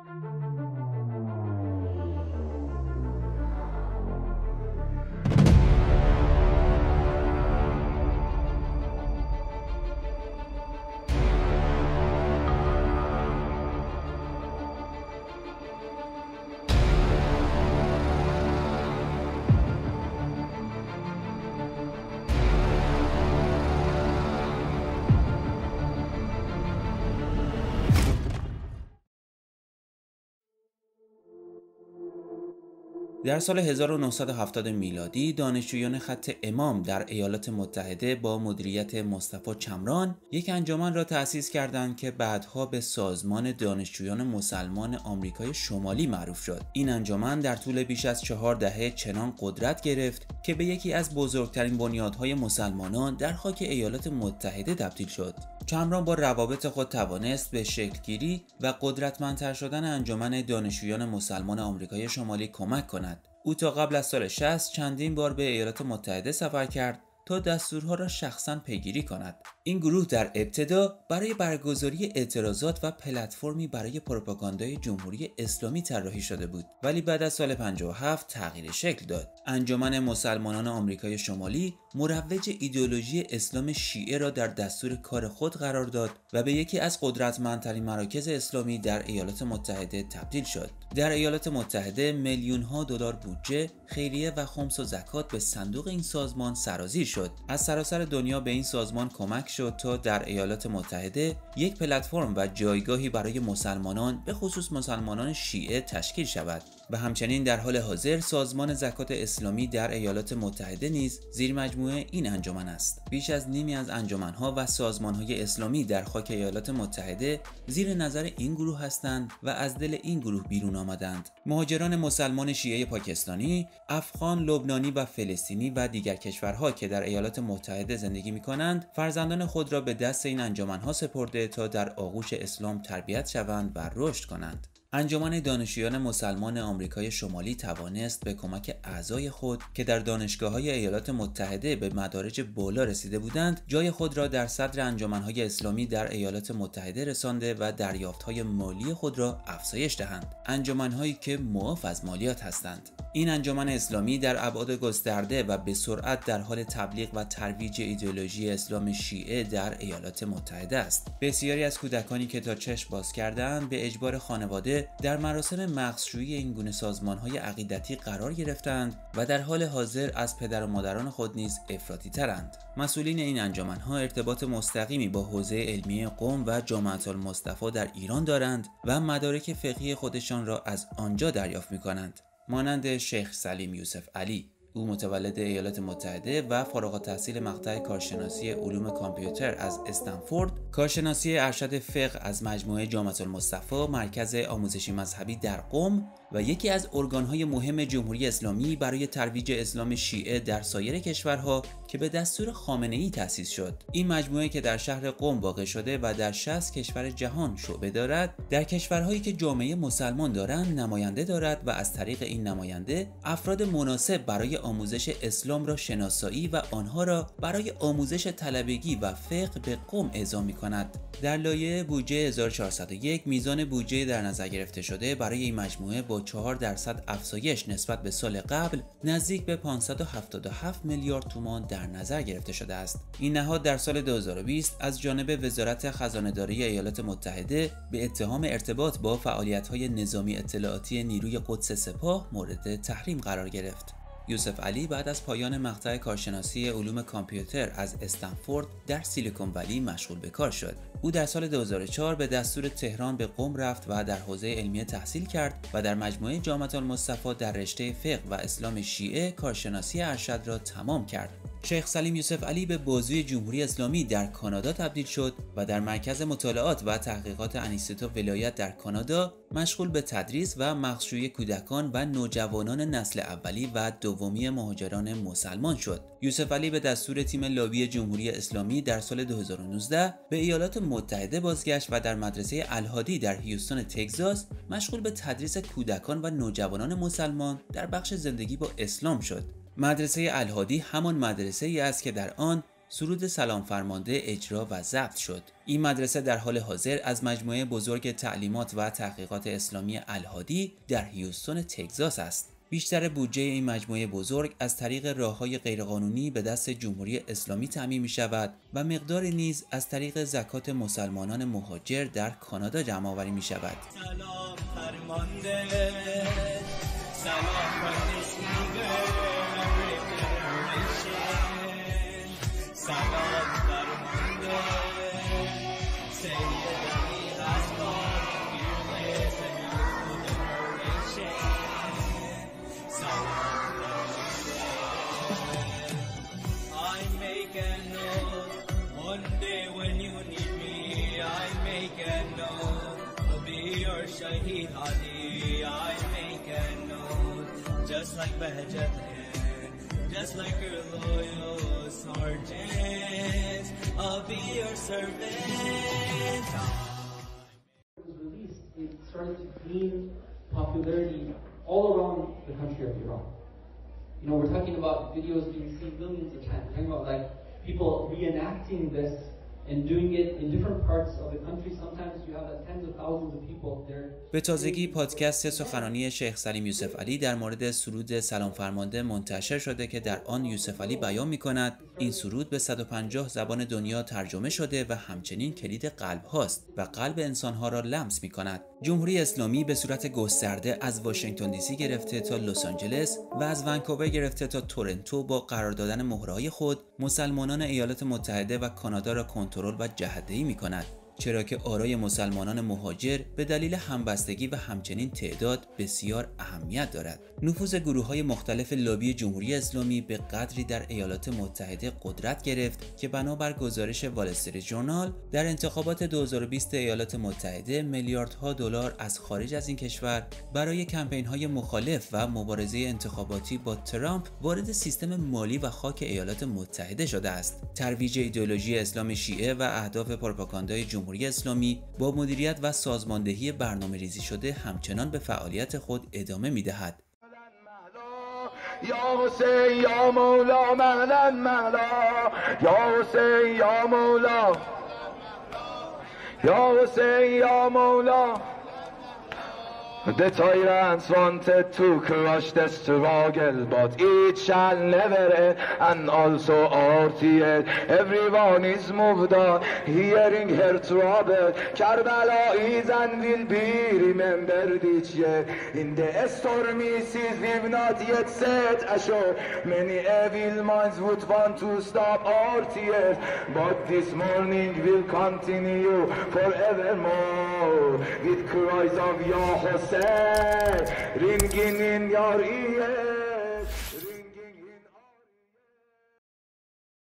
در سال 1970 میلادی دانشجویان خط امام در ایالات متحده با مدیریت مصطفی چمران یک انجمن را تأسیس کردند که بعدها به سازمان دانشجویان مسلمان آمریکای شمالی معروف شد. این انجمن در طول بیش از 4 دهه چنان قدرت گرفت که به یکی از بزرگترین بنیادهای مسلمانان در خاک ایالات متحده تبدیل شد. چمران با روابط خود توانست به شکلگیری و قدرتمندتر شدن انجمن دانشجویان مسلمان آمریکای شمالی کمک کند. او تا قبل از سال 60 چندین بار به ایالات متحده سفر کرد تا دستورها را شخصاً پیگیری کند. این گروه در ابتدا برای برگزاری اعتراضات و پلتفرمی برای پروپاگاندای جمهوری اسلامی طراحی شده بود، ولی بعد از سال 57 تغییر شکل داد. انجمن مسلمانان آمریکای شمالی مروج ایدئولوژی اسلام شیعه را در دستور کار خود قرار داد و به یکی از قدرتمندترین مراکز اسلامی در ایالات متحده تبدیل شد. در ایالات متحده میلیون‌ها دلار بودجه، خیریه و خمس و زکات به صندوق این سازمان سرازیر شد. از سراسر دنیا به این سازمان کمک شد تا در ایالات متحده یک پلتفرم و جایگاهی برای مسلمانان به خصوص مسلمانان شیعه تشکیل شود و همچنین در حال حاضر سازمان زکات اسلامی در ایالات متحده نیز زیر مجموعه این انجمن است. بیش از نیمی از انجمن‌ها و سازمان‌های اسلامی در خاک ایالات متحده زیر نظر این گروه هستند و از دل این گروه بیرون آمدند. مهاجران مسلمان شیعه پاکستانی، افغان، لبنانی و فلسطینی و دیگر کشورها که در ایالات متحده زندگی می‌کنند، فرزندان خود را به دست این انجمن‌ها سپرده تا در آغوش اسلام تربیت شوند و رشد کنند. انجمن دانشجویان مسلمان آمریکای شمالی توانست به کمک اعضای خود که در دانشگاه‌های ایالات متحده به مدارج بالا رسیده بودند، جای خود را در صدر انجمن‌های اسلامی در ایالات متحده رسانده و دریافت‌های مالی خود را افزایش دهند. انجمن‌هایی که معاف از مالیات هستند. این انجمن اسلامی در ابعاد گسترده و به سرعت در حال تبلیغ و ترویج ایدئولوژی اسلام شیعه در ایالات متحده است. بسیاری از کودکانی که تا چشم باز کردند به اجبار خانواده در مراسم مغزشویی این گونه سازمان‌های عقیدتی قرار گرفتند و در حال حاضر از پدر و مادران خود نیز افراطی ترند. مسئولین این انجمن‌ها ارتباط مستقیمی با حوزه علمی قم و جامعه المصطفی در ایران دارند و مدارک فقهی خودشان را از آنجا دریافت می‌کنند. مانند شیخ سلیم یوسف علی، او متولد ایالات متحده و فارغ التحصیل مقطع کارشناسی علوم کامپیوتر از استنفورد، کارشناسی ارشد فقه از مجموعه جامعه المصطفی، مرکز آموزشی مذهبی در قم و یکی از ارگان‌های مهم جمهوری اسلامی برای ترویج اسلام شیعه در سایر کشورها که به دستور خامنه‌ای تأسیس شد. این مجموعه که در شهر قم واقع شده و در 60 کشور جهان شعبه دارد، در کشورهایی که جامعه مسلمان دارند نماینده دارد و از طریق این نماینده افراد مناسب برای آموزش اسلام را شناسایی و آنها را برای آموزش طلبگی و فقه به قم اعزام می‌کند. در لایحه بودجه 1401 میزان بودجه در نظر گرفته شده برای این مجموعه با 4% افزایش نسبت به سال قبل نزدیک به 577 میلیارد تومان در نظر گرفته شده است. این نهاد در سال 2020 از جانب وزارت خزانه‌داری ایالات متحده به اتهام ارتباط با فعالیت‌های نظامی اطلاعاتی نیروی قدس سپاه مورد تحریم قرار گرفت. یوسف علی بعد از پایان مقطع کارشناسی علوم کامپیوتر از استنفورد در سیلیکون ولی مشغول به کار شد. او در سال 2004 به دستور تهران به قم رفت و در حوزه علمیه تحصیل کرد و در مجموعه جامعه المصطفی در رشته فقه و اسلام شیعه کارشناسی ارشد را تمام کرد. شیخ سلیم یوسف علی به بازوی جمهوری اسلامی در کانادا تبدیل شد و در مرکز مطالعات و تحقیقات انیستو ولایت در کانادا مشغول به تدریس و مغزشویی کودکان و نوجوانان نسل اولی و دومی مهاجران مسلمان شد. یوسف علی به دستور تیم لابی جمهوری اسلامی در سال 2019 به ایالات متحده بازگشت و در مدرسه الهادی در هیوستن تگزاس مشغول به تدریس کودکان و نوجوانان مسلمان در بخش زندگی با اسلام شد. مدرسه الهادی همان مدرسه‌ای است که در آن سرود سلام فرمانده اجرا و ضبط شد. این مدرسه در حال حاضر از مجموعه بزرگ تعلیمات و تحقیقات اسلامی الهادی در هیوستون تگزاس است. بیشتر بودجه این مجموعه بزرگ از طریق راه‌های غیرقانونی به دست جمهوری اسلامی تامین می‌شود و مقداری نیز از طریق زکات مسلمانان مهاجر در کانادا جمع‌آوری می‌شود. سلام فرمانده، سلام Shahid Ali, I make a note, just like Bahjat, just like your loyal sergeant, I'll be your servant. It was released, it started to gain popularity all around the country of Iran. You know, we're talking about videos being seen millions of times. We're talking about like people reenacting this and doing it in different parts of the country. Sometimes you have tens of thousands of people there. به تازگی پادکست سخنرانی شیخ سلیم یوسف علی در مورد سرود سلام فرمانده منتشر شده که در آن یوسف علی بیان می‌کند این سرود به 150 زبان دنیا ترجمه شده و همچنین کلید قلب هاست و قلب انسان‌ها را لمس می‌کند. جمهوری اسلامی به صورت گسترده از واشنگتن دی سی گرفته تا لس آنجلس و از ونکوور گرفته تا تورنتو با قرار دادن مهره‌های خود مسلمانان ایالات متحده و کانادا را کنترل و جهت‌دهی می‌کند، چرا که آرای مسلمانان مهاجر به دلیل همبستگی و همچنین تعداد بسیار اهمیت دارد. نفوذ گروه‌های مختلف لابی جمهوری اسلامی به قدری در ایالات متحده قدرت گرفت که بنابر گزارش وال استریت ژورنال در انتخابات 2020 ایالات متحده میلیاردها دلار از خارج از این کشور برای کمپین‌های مخالف و مبارزه انتخاباتی با ترامپ وارد سیستم مالی و خاک ایالات متحده شده است. ترویج ایدئولوژی اسلام شیعه و اهداف پروپاگاندای جمهوری اسلامی با مدیریت و سازماندهی برنامه‌ریزی شده همچنان به فعالیت خود ادامه می‌دهد. یا حسین یا مولا مهلا مهلا، یا حسین یا مولا، یا حسین یا مولا. The tyrants wanted to crush the struggle, but it shall never end, and also RTL. Everyone is moved on, hearing her trouble. Karbala is and will be remembered each year. In the stormy seas we've not yet set ashore. Many evil minds would want to stop RTL, but this morning will continue forevermore with cries of Ya Hussein ringing in your ear.